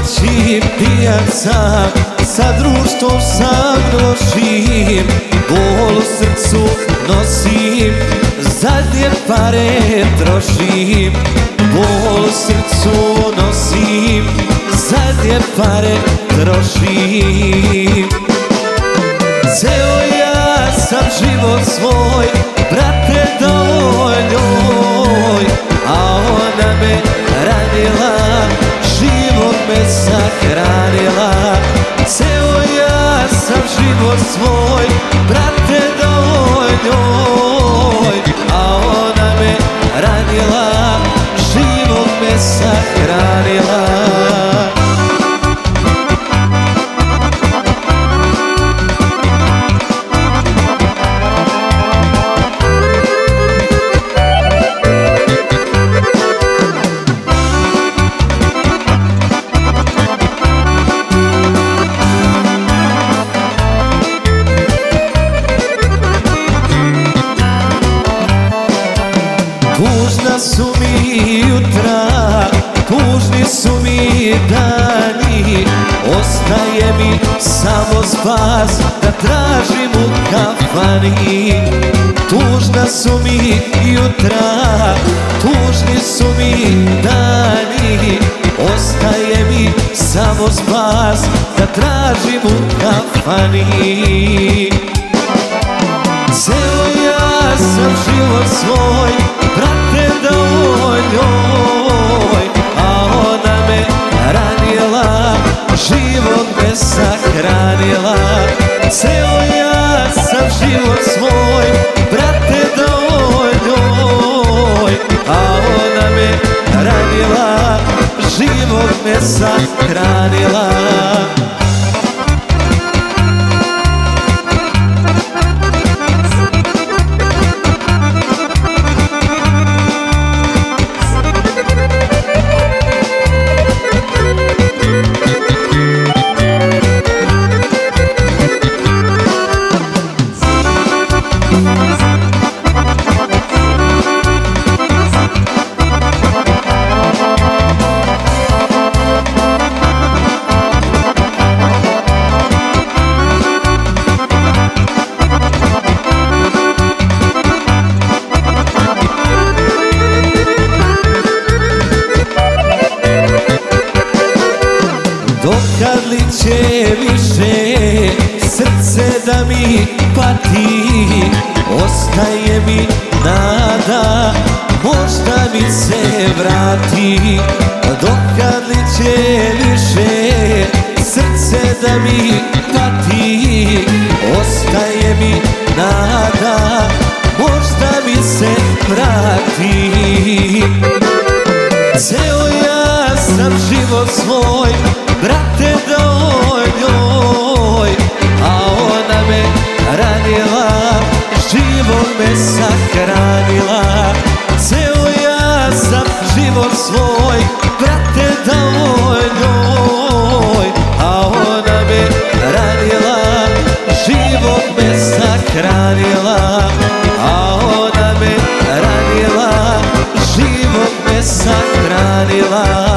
noći pijan sam, sa društvom sam nošim, bol u srcu nosim, zadnje pare trošim, bol u srcu nosim, zadnje pare trošim. Ceo ja sam život svoj, brate, dao njoj, a ona me ranila, život me sahranila. Ceo ja sam život svoj, brate, dao njoj, a ona me ranila, život me sahranila. Tužna su mi jutra, tužni su mi dani, ostaje mi samo spas da tražim u kafani. Tužna su mi jutra, tužni su mi dani, ostaje mi samo spas da tražim u kafani. Ceo ja sam život svoj, brate, dao njoj, a ona me ranila, život me sahranila. Ceo ja sam život svoj, brate, dao njoj, a ona me ranila, život me sahranila. Dokad li će više srce da mi pati, ostaje mi nada, možda mi se vrati. Dokad li će više srce da mi pati, ostaje mi nada, možda mi se vrati. Ceo ja sam život svoj, brate, dao njoj, a ona me ranila, život me sahranila. Ceo ja sam život svoj, brate, dao njoj, a ona me ranila, život me sahranila. A ona me ranila, život me sahranila.